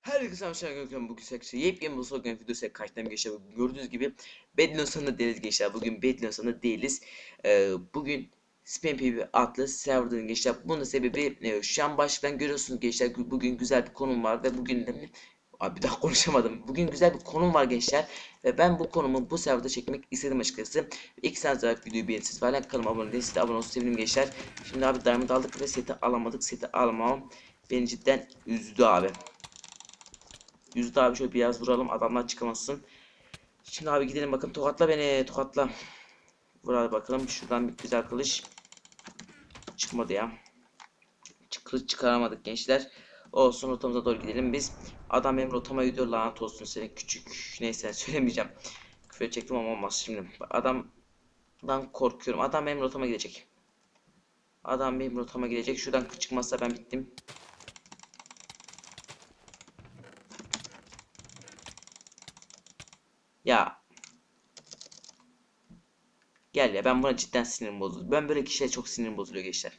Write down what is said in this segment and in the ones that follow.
Herkese hoşçakalın. Bugün sekse yepyeni bu slogan videosu karşıdan geçer. Gördüğünüz gibi Bedlion sonunda değiliz gençler. Bugün Bedlion sonunda değiliz. Bugün Spam PvP adlı serverdan gençler. Bunun sebebi şu an başlıktan görüyorsunuz gençler. Bugün güzel bir konum var ve bugün de abi daha konuşamadım. Bugün güzel bir konum var gençler ve ben bu konumu bu serverda çekmek istedim açıkçası. İlk sen zaten videoyu beğenirsiniz falan kanalıma abone değilseniz de abone olursanız sevinirim gençler. Şimdi abi diamond aldık ve seti alamadık. Seti alamam beni cidden üzdü abi. Yüzde abi şöyle biraz vuralım adamlar çıkamasın. Şimdi abi gidelim bakın tokatla beni tokatla. Vur abi bakalım şuradan bir güzel kılıç. Çıkmadı ya. Kılıç çıkaramadık gençler. Olsun rotamıza doğru gidelim biz. Adam benim rotama gidiyor lanet olsun seni küçük. Neyse söylemeyeceğim. Küfür çektim ama olmaz şimdi. Adamdan korkuyorum. Adam benim rotama gidecek. Adam benim rotama gidecek. Şuradan çıkmazsa ben bittim. Ya gel ya ben buna cidden sinirim bozuldu. Ben böyle kişiye çok sinirim bozuluyor gençler.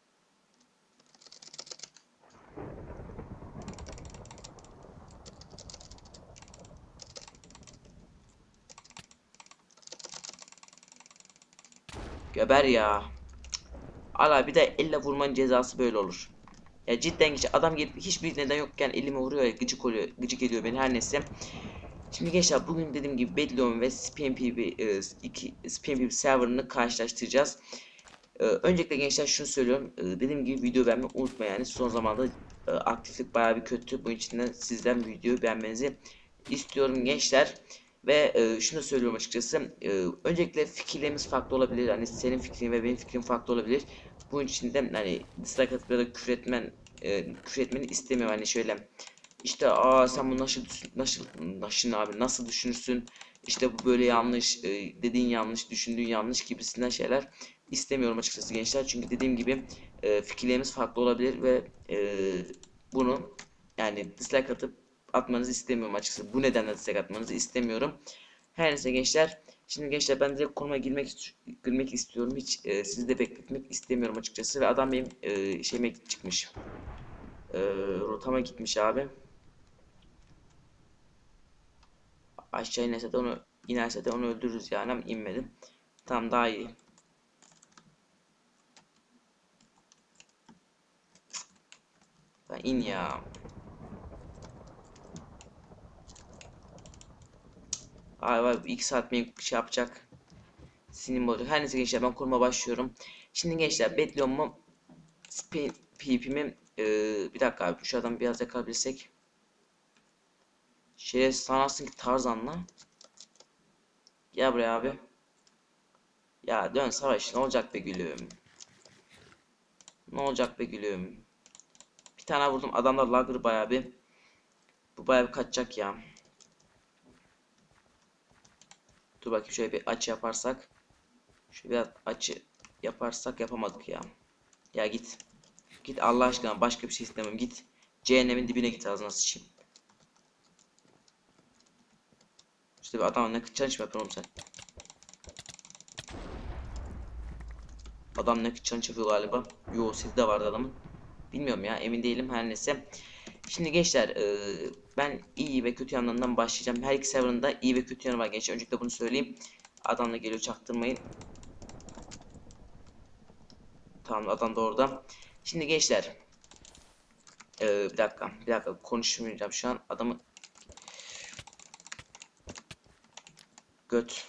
Geber ya. Ala bir de elle vurmanın cezası böyle olur. Ya cidden geçe adam gelip hiçbir neden yokken elime vuruyor ya gıcık oluyor. Gıcık ediyor beni her neyse. Şimdi gençler bugün dediğim gibi Bedlam ve SpamPB serverını karşılaştıracağız. Öncelikle gençler şunu söylüyorum. Dediğim gibi video beğenmeyi unutma yani. Son zamanda aktiflik bayağı bir kötü. Bunun için de sizden videoyu beğenmenizi istiyorum gençler. Ve şunu söylüyorum açıkçası. Öncelikle fikirlerimiz farklı olabilir. Hani senin fikrin ve benim fikrim farklı olabilir. Bunun için de hani dislike atıp ya da küfür etmeni istemiyorum. Hani şöyle işte sen bunu nasıl düşünürsün? İşte bu böyle yanlış, dediğin yanlış, düşündüğün yanlış gibisinden şeyler istemiyorum açıkçası gençler. Çünkü dediğim gibi fikirlerimiz farklı olabilir ve bunu yani dislike atmanızı istemiyorum açıkçası. Bu nedenle dislike atmanızı istemiyorum. Her neyse gençler. Şimdi gençler ben direkt konuma girmek istiyorum. Hiç sizi de bekletmek istemiyorum açıkçası. Ve adam benim şeyime çıkmış. Rotama gitmiş abi. Aşağı inerse de onu öldürürüz yani ama inmedim. Tam daha iyi. Ben in ya. Ay vay 2 saat beni şey yapacak. Sinirim olacak. Her neyse gençler ben kurma başlıyorum. Şimdi gençler Bedlam'ı PvP'mi bir dakika abi şu adamı biraz yakalayabilsek. Sanarsın ki Tarzan'la. Gel buraya abi. Ya dön savaş ne olacak be gülüm. Ne olacak be gülüm. Bir tane vurdum adamlar lagır bayağı bir. Bu bayağı bir kaçacak ya. Dur bakayım şöyle bir açı yaparsak. Şöyle biraz açı yaparsak yapamadık ya. Ya git. Git Allah aşkına başka bir şey istemem git. Cehennemin dibine git ağzına sıçayım. İşte bir adam ne challenge yapıyor oğlum sen. Adam ne challenge yapıyor galiba. Yo seti de vardı adamın. Bilmiyorum ya emin değilim her neyse. Şimdi gençler ben iyi ve kötü yanlarından başlayacağım. Her iki serverında iyi ve kötü yanı var gençler. Öncelikle bunu söyleyeyim. Adamla geliyor çaktırmayın. Tamam adam da orada. Şimdi gençler bir dakika konuşmayacağım şu an adamı göt.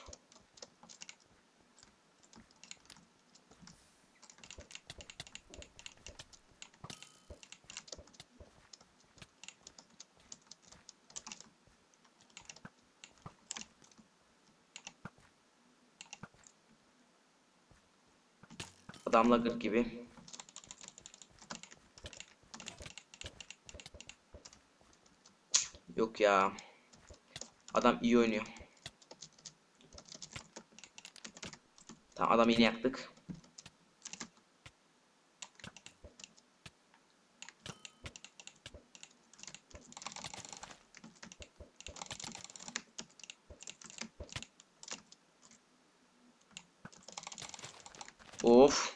Adamla gır gibi. Yok ya. Adam iyi oynuyor. Tamam adamı yine yaktık. Of.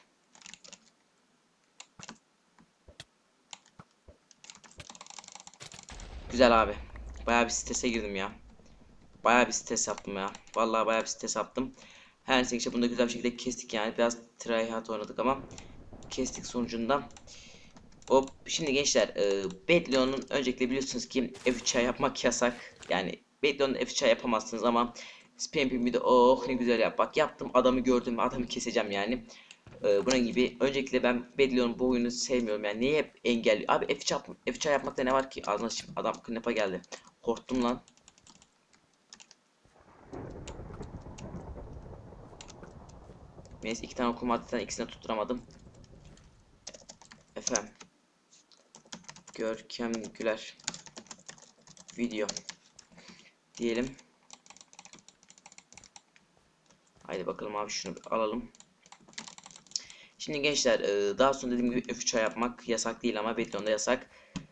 Güzel abi. Bayağı bir strese girdim ya. Bayağı bir stres yaptım ya. Vallahi bayağı bir stres yaptım. Her neyse işte bunu da güzel bir şekilde kestik yani. Biraz tryhard oynadık ama kestik sonucunda. Hop şimdi gençler Bad Leon'un öncelikle biliyorsunuz ki F3 yapmak yasak. Yani Bad Leon'un F3 yapamazsınız ama Spam bir de oh ne güzel yap. Bak yaptım adamı gördüm adamı keseceğim yani. Bunun gibi öncelikle ben Bad Leon'un bu oyunu sevmiyorum yani niye hep engelli. Abi F3 yapmakta ne var ki? Ağzına şimdi adam knapa geldi. Korktum lan. Neyse iki tane okum vardı ikisini tutturamadım. Efendim. Görkem Güler. Video. Diyelim. Haydi bakalım abi şunu alalım. Şimdi gençler daha sonra dediğim gibi F3 yapmak yasak değil ama Betlon'da yasak.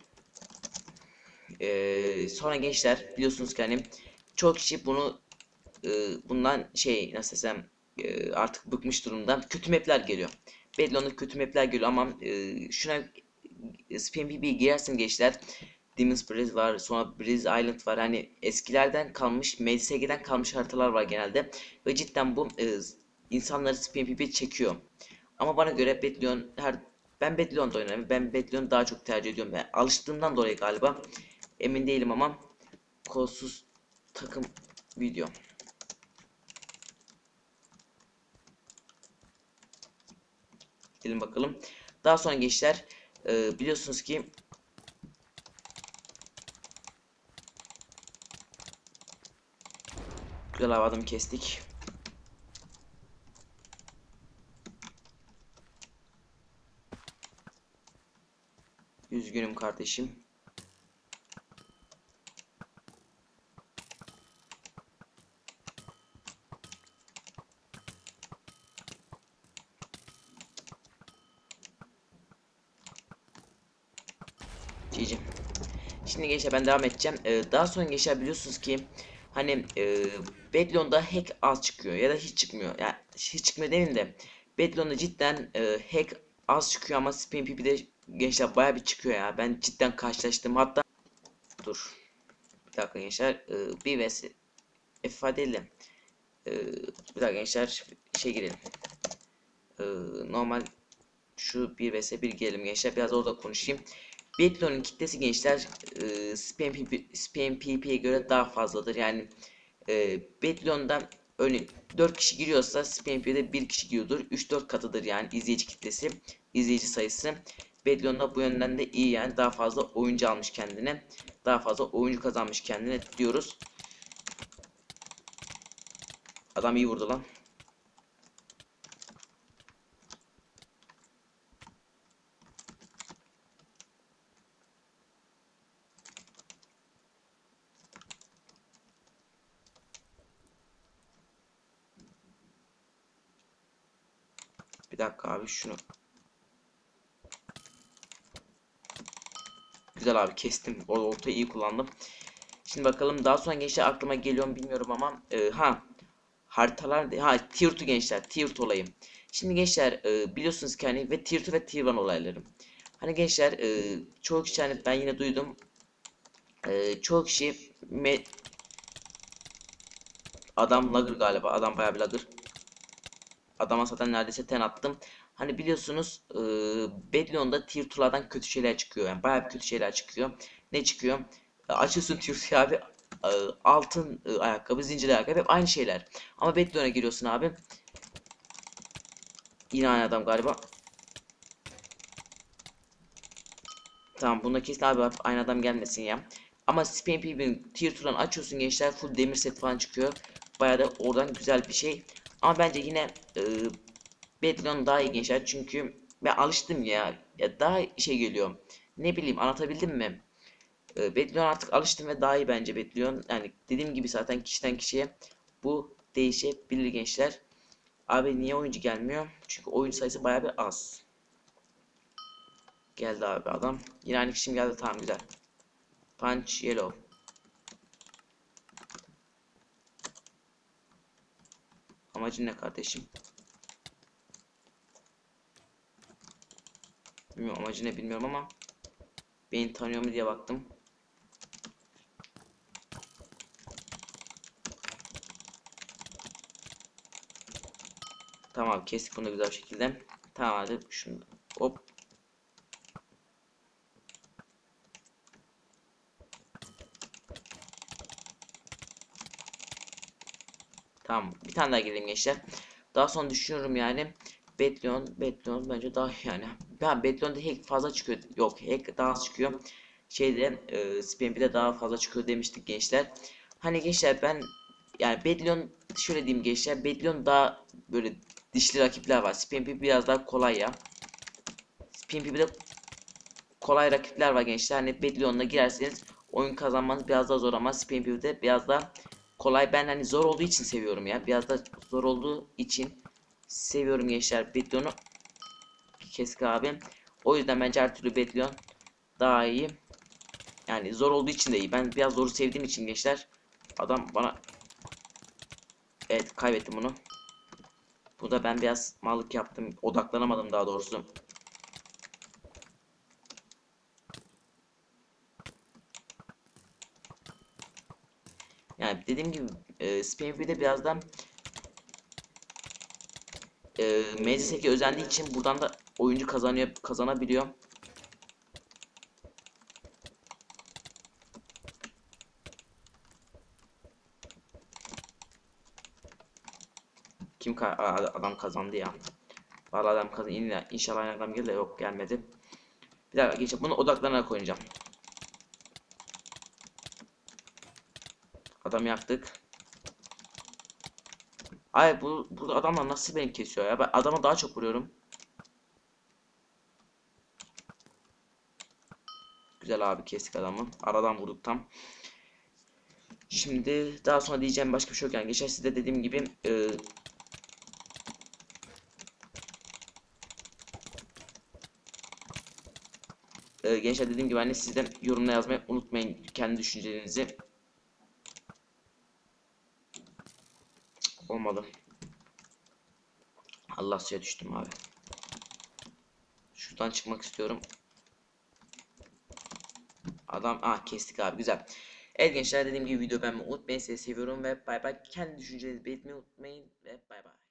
Sonra gençler biliyorsunuz ki hani çok kişi bundan şey nasıl desem artık bıkmış durumda. Kötü map'ler geliyor. Bedlon'da kötü map'ler geliyor ama şuna SPMPB'ye girersin gençler. Demon's Breeze var, sonra Breeze Island var. Hani eskilerden kalmış, MCSG'den kalmış haritalar var genelde. Ve cidden bu insanları SPMPB çekiyor. Ama bana göre ben Bedlion'da oynarım. Ben Bedlion'u daha çok tercih ediyorum. Yani alıştığımdan dolayı galiba. Emin değilim ama kolsuz takım video. Gidelim bakalım. Daha sonra gençler biliyorsunuz ki güzel havadan kestik. Üzgünüm kardeşim. GG. Şimdi gençler ben devam edeceğim. Daha sonra gençler biliyorsunuz ki hani Bedlion'da hack az çıkıyor ya da hiç çıkmıyor. Yani hiç çıkmıyor demeyeyim de Bedlion'da cidden hack az çıkıyor ama Spam PP'de gençler baya bir çıkıyor ya. Ben cidden karşılaştım. Hatta dur. Bir dakika gençler. Bir vs FIFA değil de bir dakika gençler şey girelim. Normal şu 1 vs 1 girelim gençler. Biraz orada konuşayım. Bedlion'un kitlesi gençler Spam PP'ye göre daha fazladır. Yani Bedlion'da örneğin 4 kişi giriyorsa Spam PP'de 1 kişi giriyordur. 3-4 katıdır yani izleyici kitlesi, izleyici sayısı. Bedlion'da bu yönden de iyi yani daha fazla oyuncu almış kendine. Daha fazla oyuncu kazanmış kendine diyoruz. Adam iyi vurdu lan. Bir dakika abi şunu. Güzel abi kestim. O ortayı iyi kullandım. Şimdi bakalım daha sonra gençler aklıma geliyor mu bilmiyorum ama haritalar tier 2 gençler tier 2 olayım. Şimdi gençler biliyorsunuz ki hani ve tier 2 ve tier 1 olaylarım. Hani gençler çoğu kişi hani ben yine duydum. Çoğu kişi adam lagger galiba. Adam bayağı bir lagger. Adama zaten neredeyse ten attım. Hani biliyorsunuz Bedlion'da tier 2'lardan kötü şeyler çıkıyor. Yani bayağı bir kötü şeyler çıkıyor. Ne çıkıyor? Açıyorsun tier 2 abi. Altın ayakkabı, zincir ayakkabı hep aynı şeyler. Ama Bedlion'a giriyorsun abi. Yine aynı adam galiba. Tamam bunda kesin abi aynı adam gelmesin ya. Ama Spam PvP'nin tier 2'dan açıyorsun gençler full demir set falan çıkıyor. Bayağı da oradan güzel bir şey. Ama bence yine Bedlion daha iyi gençler çünkü ben alıştım ya. Ya daha şey geliyor. Ne bileyim anlatabildim mi? Bedlion artık alıştım ve daha iyi bence Bedlion. Yani dediğim gibi zaten kişiden kişiye bu değişebilir gençler. Abi niye oyuncu gelmiyor? Çünkü oyuncu sayısı bayağı bir az. Geldi abi adam. Yine aynı kişi mi geldi? Tamam güzel. Punch yellow. Amacın ne kardeşim? Bilmiyorum amacı ne bilmiyorum ama beni tanıyor mu diye baktım. Tamam, kestik bunu güzel bir şekilde. Tamam, hadi şunu hop. Tamam, bir tane daha girelim gençler. Daha sonra düşünüyorum yani. Betlion bence daha yani. Ben Betlion'da hack fazla çıkıyor. Yok, hack daha az çıkıyor. Şeyde Spampy'de daha fazla çıkıyor demiştik gençler. Hani gençler ben yani Betlion şöyle diyeyim gençler. Betlion daha böyle dişli rakipler var. Spampy biraz daha kolay ya. Spampy'de kolay rakipler var gençler. Hani Bedlion'la girerseniz oyun kazanmanız biraz daha zor ama Spampy'de biraz daha kolay. Ben hani zor olduğu için seviyorum ya. Biraz da zor olduğu için seviyorum gençler Bedlion'u. Kesk abi. O yüzden bence her türlü Bedlion daha iyi. Yani zor olduğu için de iyi. Ben biraz zoru sevdiğim için gençler. Adam bana, evet, kaybettim bunu. Bu da ben biraz mallık yaptım. Odaklanamadım daha doğrusu. Yani dediğim gibi Spampy'de birazdan Meclis özendiği için buradan da oyuncu kazanabiliyor. Adam kazandı ya. Vallahi adam kazandı. İnşallah aynı adam gelir de yok, gelmedi. Bir dakika geçelim. Bunu odaklanarak oynayacağım. Adam yaktık. Ay bu adamlar nasıl beni kesiyor ya? Ben adama daha çok vuruyorum. Güzel abi, kestik adamı. Aradan vurduk tam. Şimdi daha sonra diyeceğim başka bir şey yok yani. Geçen sizde dediğim gibi gençler dediğim gibi hani sizden yorumla yazmayı unutmayın kendi düşüncelerinizi. Olmadı. Allah, suya düştüm abi. Şuradan çıkmak istiyorum. Kestik abi, güzel. Evet gençler, dediğim gibi video beğenmeyi unutmayın. Sizi seviyorum ve bay bay. Kendi düşüncelerinizi belirtmeyi unutmayın ve bay bay.